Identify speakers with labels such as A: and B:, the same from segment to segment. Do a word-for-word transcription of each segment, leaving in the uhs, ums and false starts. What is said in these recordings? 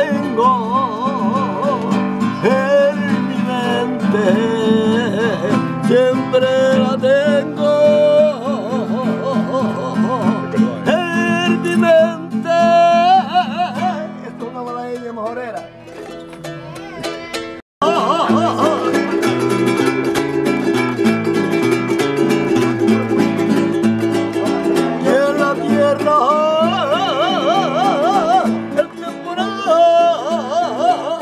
A: tengo en mi mente, siempre la tengo en mi mente. Esto es una malagueña mejorera. Y en la tierra el temporal,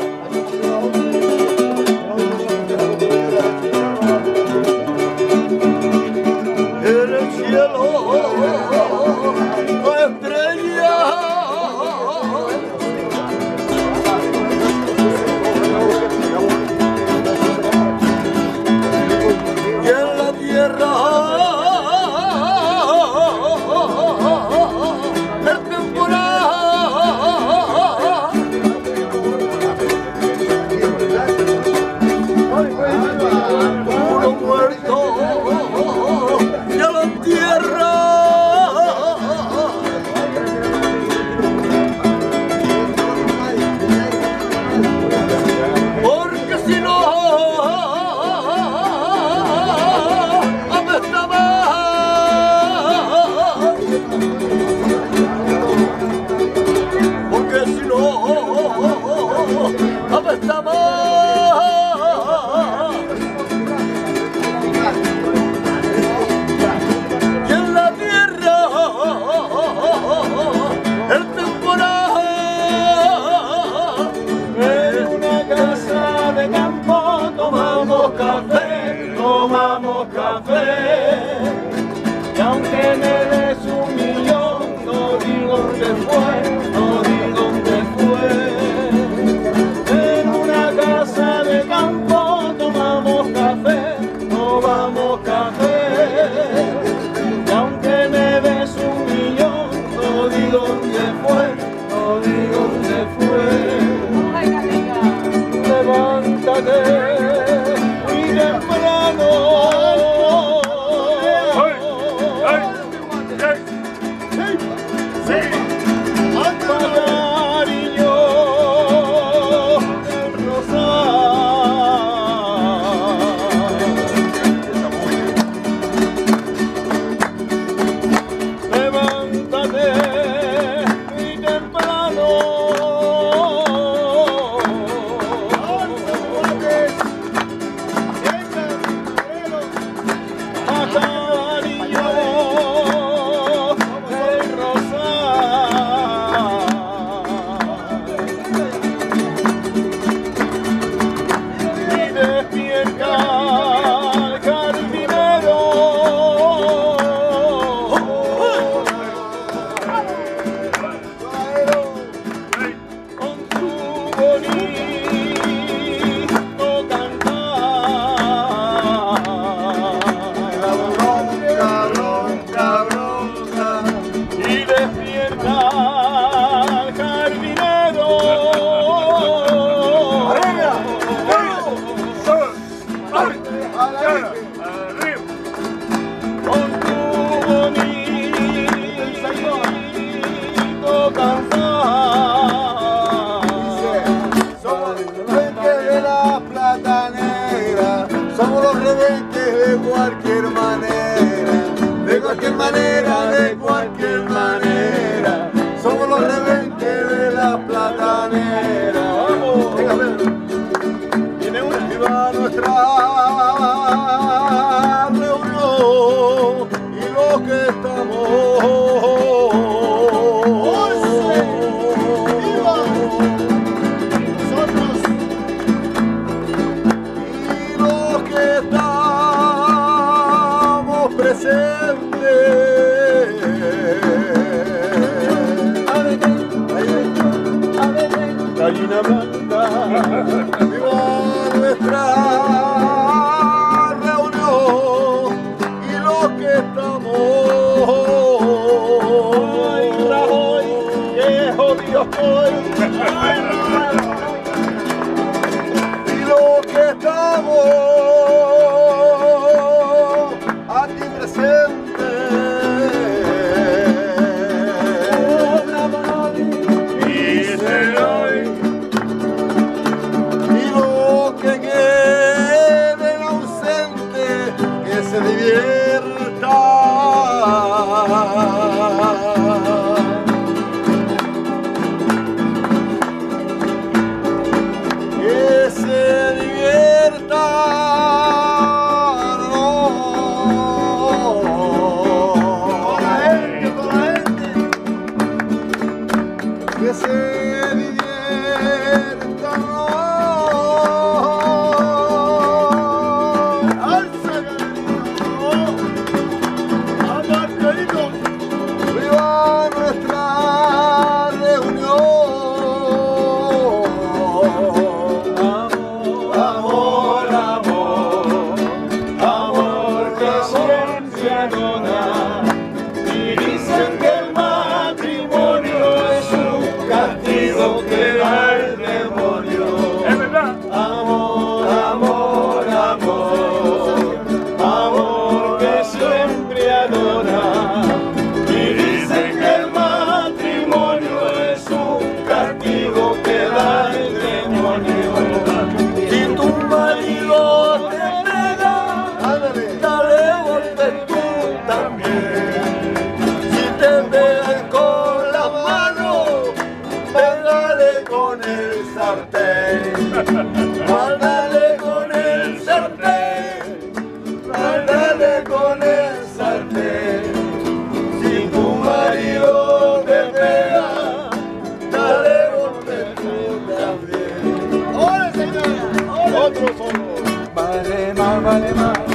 A: en el cielo la estrella, y en la tierra el temporal, uno muerto ya lo entierra, porque si no apestaba, porque si no apestaba. Y en la tierra el temporal, en una casa de campo tomamos café, tomamos café, y aunque me des un millón no digo dónde fue, no digo dónde fue. En una casa de campo tomamos café, tomamos café, y aunque me des un millón no digo dónde fue, no digo dónde fue. Levántate y temprano, cariño del rosal. Levántate y temprano, cariño del rosal. Y despierta al jardinero con su bonito cantar. Bronca, bronca, y despierta al jardinero con tu bonito cantar.
B: Somos los rebeldes de la plata negra, somos los rebeldes de cualquier manera, de cualquier manera, de cualquier manera, somos los rebeldes de la plata negra. Vamos, venga, venga. Viene una viva nuestra reunión y los que estamos. Gallina blanca, viva nuestra reunión y los que estamos. Ay, Rajoy, que jodido estoy. Y los que estamos aquí presentes. Y se doy con el sartén, mándale con el sartén, mándale con el sartén. Si tu marido te pega, dale golpe tú también. ¡Hola, señora! ¡Hola! Otro solo. Vale más, vale más.